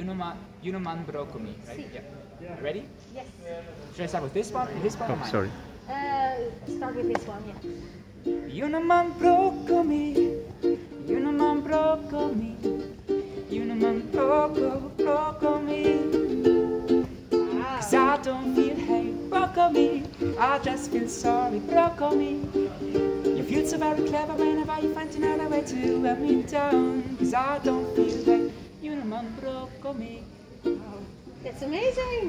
You know man Broko me, right? Si. Yeah. Ready? Yes. Should I start with this one? This one? or Oh, mine? sorry. Start with this one, yeah. You know man Broko me. You know man Broko me. You know man Broko me. Cause I don't feel hate, Broko me. I just feel sorry, Broko me. You feel so very clever whenever you find another way to let me down. Cause I don't feel hate, you know man Broko me. That's amazing!